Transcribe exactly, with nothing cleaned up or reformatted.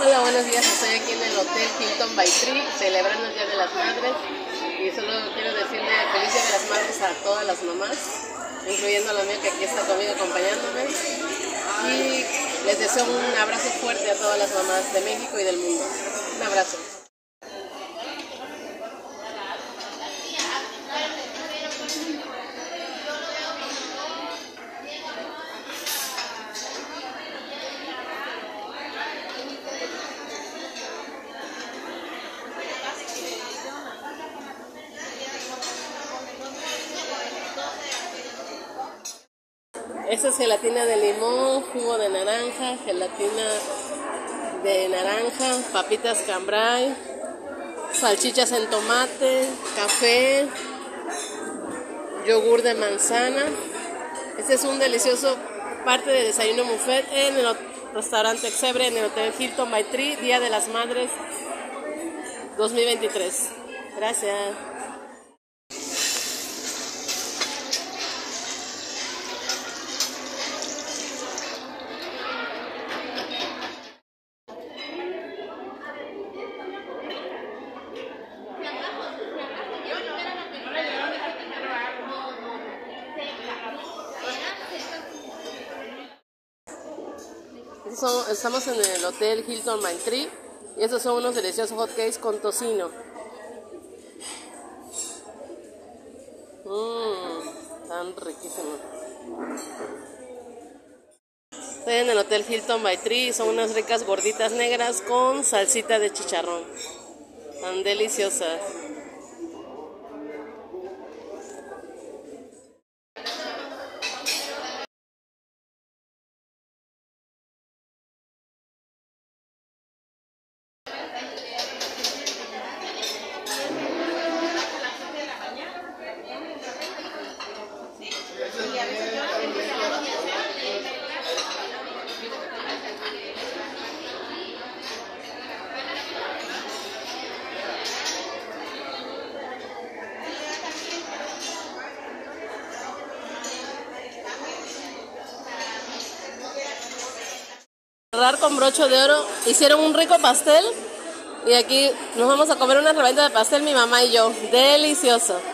Hola, buenos días. Estoy aquí en el Hotel Hilton by Tree, celebrando el Día de las Madres. Y solo quiero decirle feliz Día de las Madres a todas las mamás, incluyendo a la mía que aquí está conmigo acompañándome. Y les deseo un abrazo fuerte a todas las mamás de México y del mundo. Un abrazo. Esta es gelatina de limón, jugo de naranja, gelatina de naranja, papitas cambray, salchichas en tomate, café, yogur de manzana. Este es un delicioso parte de desayuno buffet en el restaurante Exebre en el Hotel Hilton by Tree, Día de las Madres dos mil veintitrés. Gracias. Son, estamos en el Hotel Hilton by Tree y estos son unos deliciosos hotcakes con tocino. Mmm, tan riquísimos. Estoy en el Hotel Hilton by Tree y son unas ricas gorditas negras con salsita de chicharrón. Tan deliciosas. Cerrar con broche de oro, hicieron un rico pastel y aquí nos vamos a comer una rebanada de pastel mi mamá y yo, delicioso.